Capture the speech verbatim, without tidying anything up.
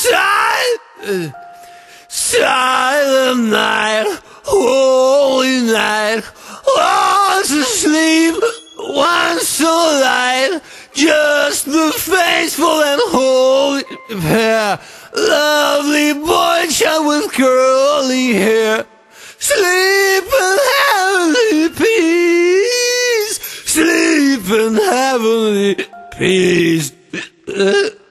silent, silent night, holy night, lost asleep, one so light, just the faithful and holy pair, lovely boy child with curly hair, sleep in heavenly peace, sleep in heavenly peace.